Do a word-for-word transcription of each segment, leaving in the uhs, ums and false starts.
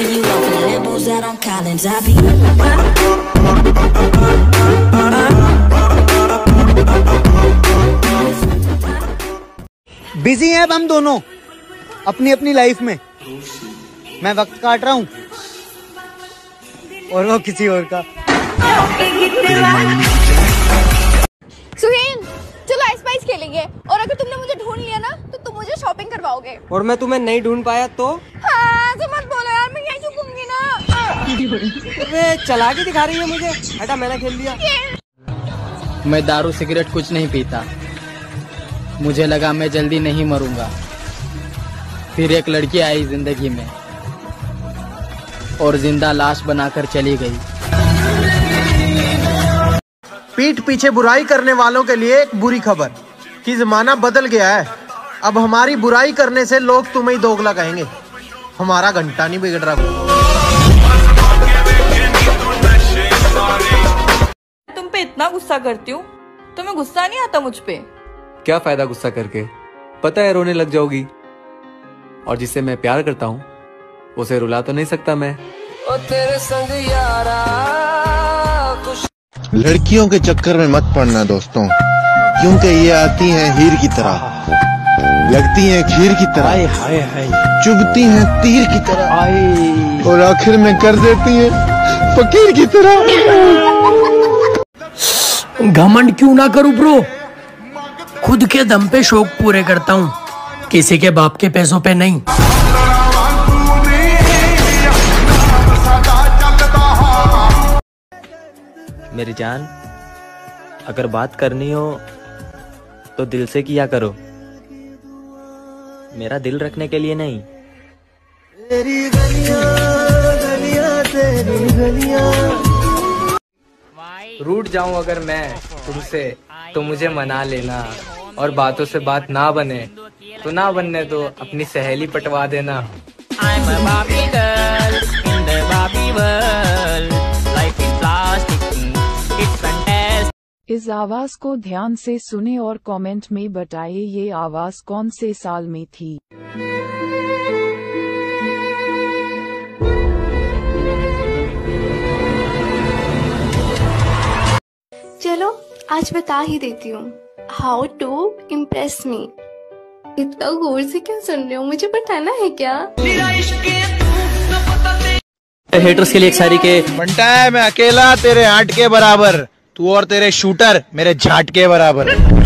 you off in Lambos out on Collins. I be busy हैं अब हम दोनों अपनी अपनी लाइफ में। मैं वक्त काट रहा हूँ और वो किसी और का। सुहेल, चलो आइस पाइस खेलेंगे और अगर तुमने मुझे ढूंढ लिया ना तो तुम मुझे शॉपिंग करवाओगे। और मैं तुम्हें नहीं ढूंढ पाया तो? हाँ, तो मत बोलो यार, मैं यहीं झुकूंगी ना। अरे चला के दिखा रही है मुझे। हटा, मैंने खेल लिया। मैं दारू सिगरेट कुछ नहीं पीता। मुझे लगा मैं जल्दी नहीं मरूंगा। फिर एक लड़की आई जिंदगी में और जिंदा लाश बनाकर चली गई। पीठ पीछे बुराई करने वालों के लिए एक बुरी खबर कि जमाना बदल गया है। अब हमारी बुराई करने से लोग तुम्हें ही दोगला कहेंगे। हमारा घंटा नहीं बिगड़ रहा। तुम पे इतना गुस्सा करती हूँ, तुम्हें गुस्सा नहीं आता मुझ पे? क्या फायदा गुस्सा करके, पता है रोने लग जाओगी। और जिससे मैं प्यार करता हूँ उसे रुला तो नहीं सकता मैं। ओ तेरे संग यारा कुछ... लड़कियों के चक्कर में मत पड़ना दोस्तों, क्योंकि ये आती हैं हीर की तरह, लगती हैं खीर की तरह, हाय हाय चुभती हैं तीर की तरह और आखिर में कर देती हैं फकीर की तरह। घमंड क्यों ना करूं ब्रो, खुद के दम पे शौक पूरे करता हूँ, किसी के बाप के पैसों पे नहीं। मेरी जान, अगर बात करनी हो तो दिल से किया करो, मेरा दिल रखने के लिए नहीं। तेरी गलियां गलियां तेरी गलियां। रूठ जाऊं अगर मैं तुमसे तो मुझे मना लेना, और बातों से बात ना बने तो ना बनने दो, अपनी सहेली पटवा देना। I'm a Barbie girl in the Barbie world. Life is plastic, it's fantastic. इस आवाज को ध्यान से सुने और कमेंट में बताइए ये आवाज कौन से साल में थी। चलो आज बता ही देती हूँ, हाउ टू इम्प्रेस मी। इतना गौर से क्या सुन रहे हो, मुझे बताना है क्या? हेटर्स के लिए एक सारी के बनता है मैं अकेला तेरे आट के बराबर, तू और तेरे शूटर मेरे झाट के बराबर।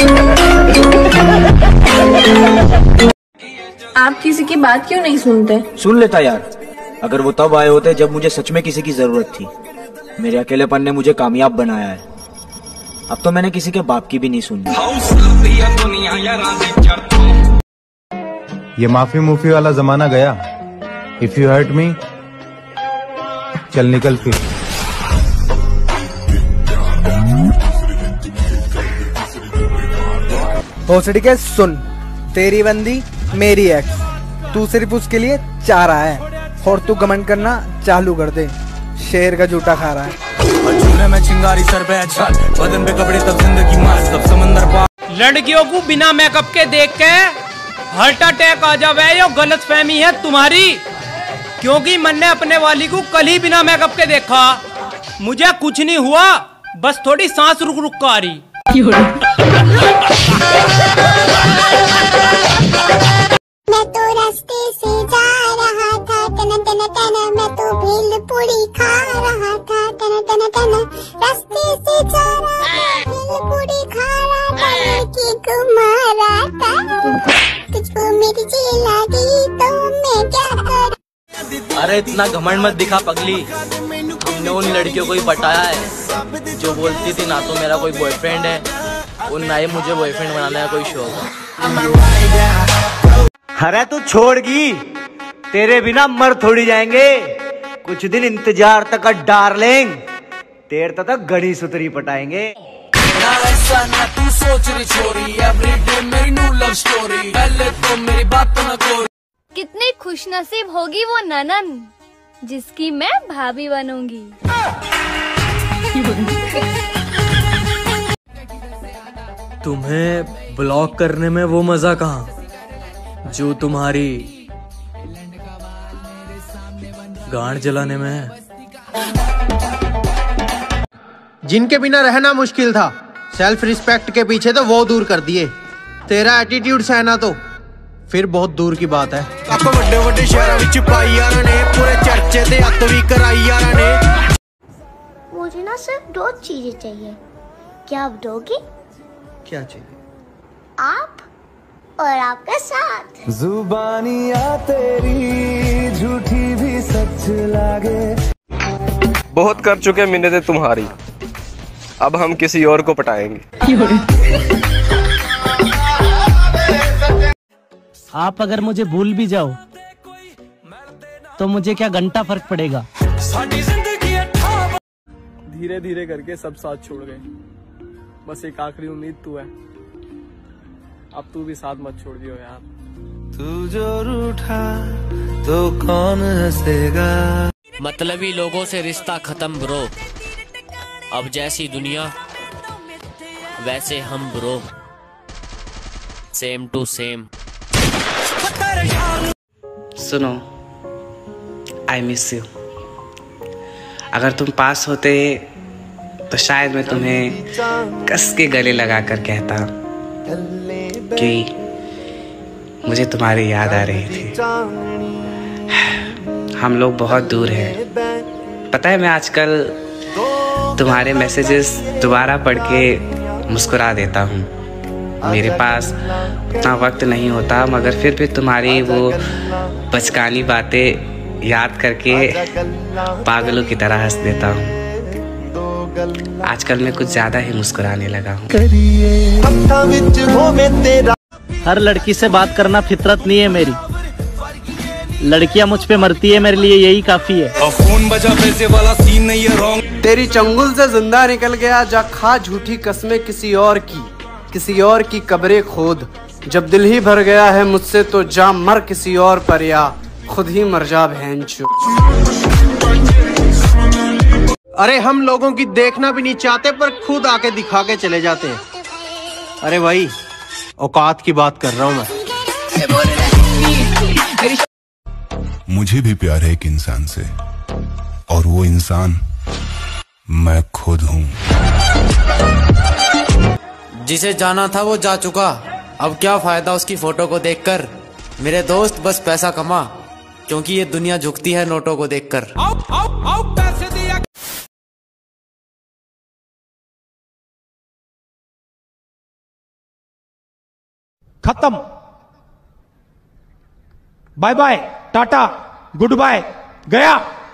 आप किसी की बात क्यों नहीं सुनते? सुन लेता यार, अगर वो तब आए होते जब मुझे सच में किसी की जरूरत थी। मेरे अकेलेपन ने मुझे कामयाब बनाया है। अब तो मैंने किसी के बाप की भी नहीं सुनी। ये माफी मुफी वाला जमाना गया। इफ यू हर्ट मी, चल निकल फिर। भोसड़ी के सुन, तेरी बंदी मेरी एक्स, तू सिर्फ उसके लिए चाह रहा है और तू घमंड करना चालू कर दे। शेर का जूता खा रहा है। में चिंगारी सर पे अच्छा, बदन पे कपड़े तब जिंदगी मार सब समंदर पार। लड़कियों को बिना मेकअप के देख के हार्ट अटैक आ जावे, ये गलत फहमी है तुम्हारी। क्योंकि मैंने अपने वाली को कल ही बिना मेकअप के देखा, मुझे कुछ नहीं हुआ, बस थोड़ी सांस रुक रुक कर आ रही। मैं तो रास्ते से जा रहा था, टन टन टन, मैं तो भेल पूरी खा रहा था, टन टन टन, रास्ते से जा रहा था, भेल पूरी खा रहा था, लड़की को मारा था, तुझको मेरी जेल लगी तो मैं क्या करूं? अरे इतना घमंड मत दिखा पगली, हमने उन लड़कियों को ही पटाया है जो बोलती थी ना तो मेरा कोई बॉयफ्रेंड है, और ना ही मुझे बॉयफ्रेंड बनाने का कोई शौक है। अरे तू छोड़गी, तेरे बिना मर थोड़ी जाएंगे, कुछ दिन इंतजार तक डार्लिंग, देर तक घड़ी सुतरी पटाएंगे। ना ऐसा ना तू सोच रही छोरी, एवरीडे मेरी न्यू लव स्टोरी, पहले तो मेरी बात न करो। कितनी खुशनसीब होगी वो ननन जिसकी मैं भाभी बनूंगी। तुम्हें ब्लॉक करने में वो मजा कहाँ जो तुम्हारी गांड जलाने में है। जिनके बिना रहना मुश्किल था, सेल्फ रिस्पेक्ट के पीछे तो वो दूर कर दिए। तेरा एटीट्यूड सहना तो फिर बहुत दूर की बात है। बड़े बड़े शहरों में पाई यारा ने पूरे चर्चे ते हत्थ भी कराई यारा ने। मुझे ना सिर्फ दो चीजें चाहिए, क्या आप दोगे? क्या चाहिए? आप और आपका साथ। जुबानियां तेरी झूठी भी सच लागे। बहुत कर चुके मिन्नतें तुम्हारी, अब हम किसी और को पटाएंगे। आप अगर मुझे भूल भी जाओ तो मुझे क्या घंटा फर्क पड़ेगा। धीरे धीरे करके सब साथ छोड़ गए, बस एक आखिरी उम्मीद तू है। अब तू भी साथ मत छोड़ दियो यार। तू जो रूठा तो कौन हंसेगा। मतलबी लोगों से रिश्ता खत्म ब्रो, अब जैसी दुनिया वैसे हम ब्रो, सेम टू सेम। सुनो, आई मिस यू। अगर तुम पास होते तो शायद मैं तुम्हें कस के गले लगा कर कहता कि मुझे तुम्हारी याद आ रही थी। हम लोग बहुत दूर हैं। पता है, मैं आजकल तुम्हारे मैसेजेस दोबारा पढ़ के मुस्कुरा देता हूँ। मेरे पास उतना वक्त नहीं होता, मगर फिर भी तुम्हारी वो बचकानी बातें याद करके पागलों की तरह हंस देता हूँ। आजकल मैं कुछ ज्यादा ही मुस्कुराने लगा हूँ। हर लड़की से बात करना फितरत नहीं है मेरी, लड़कियां मुझ पे मरती है, मेरे लिए यही काफी है। फोन बजा पैसे वाला सीन नहीं है रॉन्ग। तेरी चंगुल से जिंदा निकल गया, जा खा झूठी कस्में किसी और की, किसी और की कब्रें खोद। जब दिल ही भर गया है मुझसे तो जा मर किसी और पर, या खुद ही मर जा बहनचोद। अरे हम लोगों की देखना भी नहीं चाहते पर खुद आके दिखा के चले जाते हैं। अरे भाई, औकात की बात कर रहा हूँ मैं। मुझे भी प्यार है एक इंसान से, और वो इंसान मैं खुद हूँ। जिसे जाना था वो जा चुका, अब क्या फायदा उसकी फोटो को देखकर। मेरे दोस्त बस पैसा कमा, क्योंकि ये दुनिया झुकती है नोटों को देखकर। आओ, आओ, आओ, पैसे दिया। खत्म, bye bye, tata, good bye, गया।